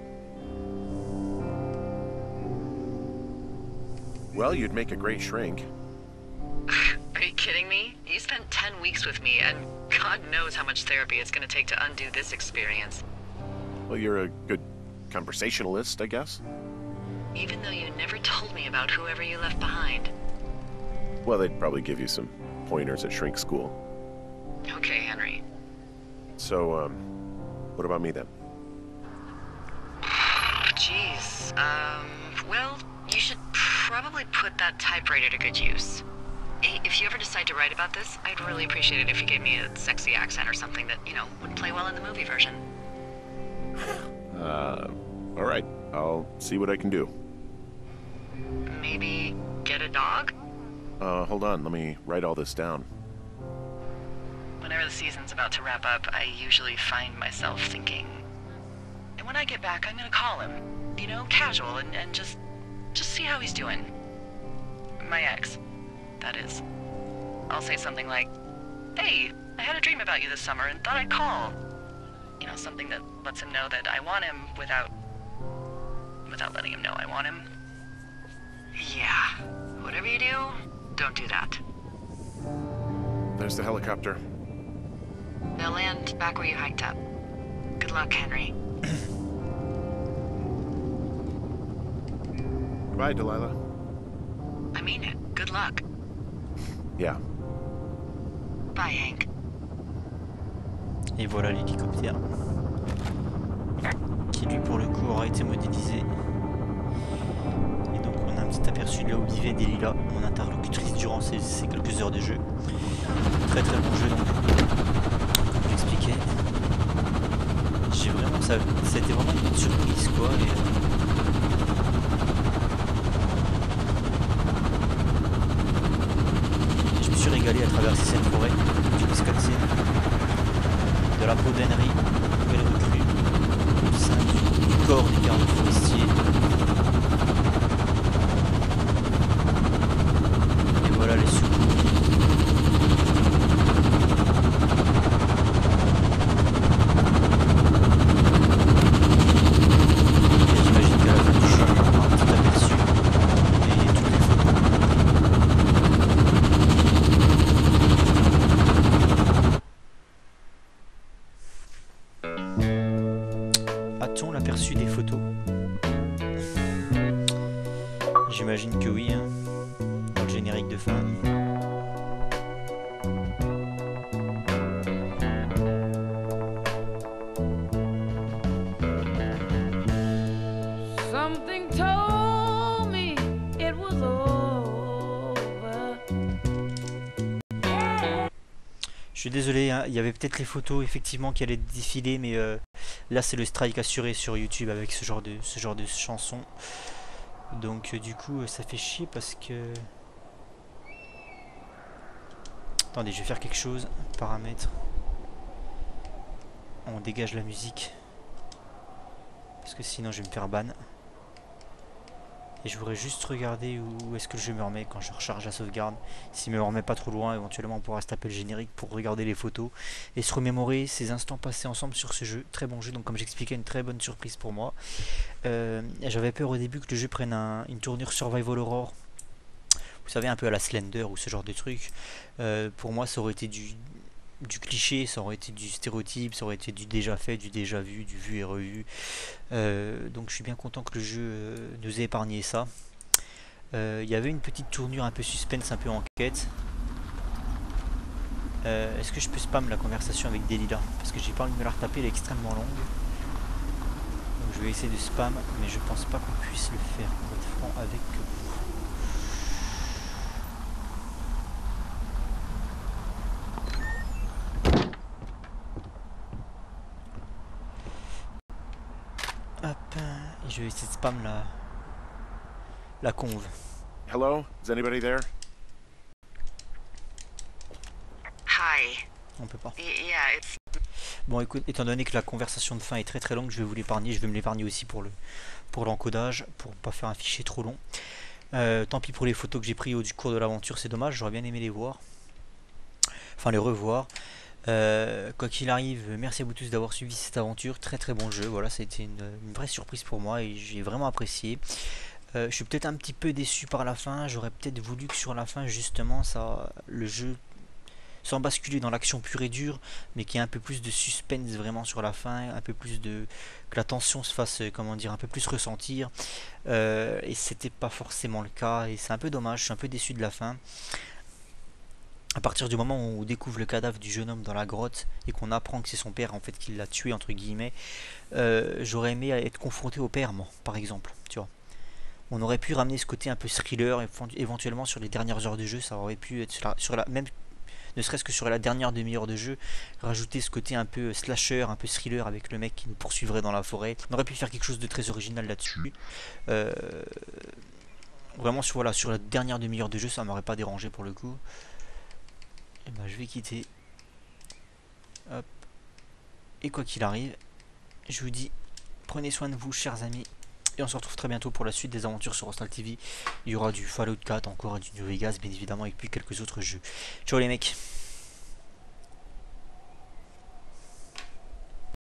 Well, you'd make a great shrink. Are you kidding me? You spent ten weeks with me, and God knows how much therapy it's gonna take to undo this experience. Well, you're a good conversationalist, I guess. Even though you never told me about whoever you left behind. Well, they'd probably give you some pointers at shrink school. Okay, Henry. So, um, what about me then? Jeez, um, well, you should probably put that typewriter to good use. If you ever decide to write about this, I'd really appreciate it if you gave me a sexy accent or something that, you know, would play well in the movie version. Uh, all right. I'll see what I can do. Maybe get a dog? Uh, hold on. Let me write all this down. Whenever the season's about to wrap up, I usually find myself thinking, and when I get back, I'm gonna call him. You know, casual, and, and just, just see how he's doing. My ex, that is. I'll say something like, hey, I had a dream about you this summer and thought I'd call. You know, something that lets him know that I want him without, without letting him know I want him. Yeah, whatever you do, don't do that. There's the helicopter. They'll land back where you hiked up. Good luck, Henry. Goodbye, Delilah. I mean it. Good luck. Yeah. Bye, Hank. Et voilà l'hélicoptère. Qui lui pour le coup aura été modélisé. Et donc on a un petit aperçu de là où vivait Delilah, mon interlocutrice durant ces, ces quelques heures de jeu. Très très bon jeu donc. Comme j'expliquais. J'ai vraiment ça. C'était vraiment une surprise quoi. Et, euh, je me suis régalé à traverser cette forêt du Wisconsin. de la Podennerie, nouvelle recrue au sein du, du corps des gardes forestiers. Et voilà les secours. Et j'imagine qu'à la fin du jeu, on aura un petit aperçu et toutes les photos. A-t-on l'aperçu des photos? J'imagine que oui, hein, dans le générique de fin. Something told me it was over. Je suis désolé, hein, il y avait peut-être les photos effectivement qui allaient défiler, mais euh, là c'est le strike assuré sur YouTube avec ce genre de ce genre de chanson. Donc euh, du coup euh, ça fait chier parce que... Attendez, je vais faire quelque chose. Paramètres. On dégage la musique. Parce que sinon je vais me faire ban. Et je voudrais juste regarder où est-ce que je me remets quand je recharge la sauvegarde. S'il me remet pas trop loin, éventuellement on pourra se taper le générique pour regarder les photos et se remémorer ces instants passés ensemble sur ce jeu. Très bon jeu, donc comme j'expliquais, une très bonne surprise pour moi. Euh, J'avais peur au début que le jeu prenne un, une tournure Survival Horror. Vous savez, un peu à la Slender ou ce genre de truc. Euh, pour moi ça aurait été du... du cliché, ça aurait été du stéréotype, ça aurait été du déjà fait, du déjà vu, du vu et revu. Euh, donc je suis bien content que le jeu euh, nous ait épargné ça. Il euh, y avait une petite tournure un peu suspense, un peu enquête. Euh, Est-ce que je peux spam la conversation avec Delila? Parce que j'ai pas envie de me la retaper, elle est extrêmement longue. Donc je vais essayer de spam, mais je pense pas qu'on puisse le faire, pour être franc avec vous. Hop, et je vais essayer de spam la, la conve. Hello? Is anybody there? Hi. On peut pas. Y- yeah, it's Bon, écoute, étant donné que la conversation de fin est très très longue, je vais vous l'épargner. Je vais me l'épargner aussi pour le pour l'encodage, pour pas faire un fichier trop long. Euh, tant pis pour les photos que j'ai prises au du cours de l'aventure, c'est dommage. J'aurais bien aimé les voir, enfin les revoir. Euh, quoi qu'il arrive, merci à vous tous d'avoir suivi cette aventure. Très très bon jeu. Voilà, c'était une, une vraie surprise pour moi et j'ai vraiment apprécié. Euh, je suis peut-être un petit peu déçu par la fin. J'aurais peut-être voulu que sur la fin, justement, ça, le jeu, sans basculer dans l'action pure et dure, mais qu'il y ait un peu plus de suspense vraiment sur la fin, un peu plus de... que la tension se fasse, comment dire, un peu plus ressentir. Euh, et c'était pas forcément le cas, et c'est un peu dommage, je suis un peu déçu de la fin. À partir du moment où on découvre le cadavre du jeune homme dans la grotte, et qu'on apprend que c'est son père, en fait, qui l'a tué, entre guillemets, euh, j'aurais aimé être confronté au père, moi, par exemple, tu vois. On aurait pu ramener ce côté un peu thriller, éventuellement sur les dernières heures de jeu, ça aurait pu être sur la, sur la même... ne serait-ce que sur la dernière demi-heure de jeu, rajouter ce côté un peu slasher, un peu thriller avec le mec qui nous poursuivrait dans la forêt. On aurait pu faire quelque chose de très original là-dessus. Euh, vraiment sur, voilà, sur la dernière demi-heure de jeu, ça m'aurait pas dérangé pour le coup. Et ben, je vais quitter. Hop. Et quoi qu'il arrive, je vous dis, prenez soin de vous, chers amis. Et on se retrouve très bientôt pour la suite des aventures sur Hostile T V. Il y aura du Fallout quatre encore et du New Vegas, bien évidemment, et puis quelques autres jeux. Ciao les mecs.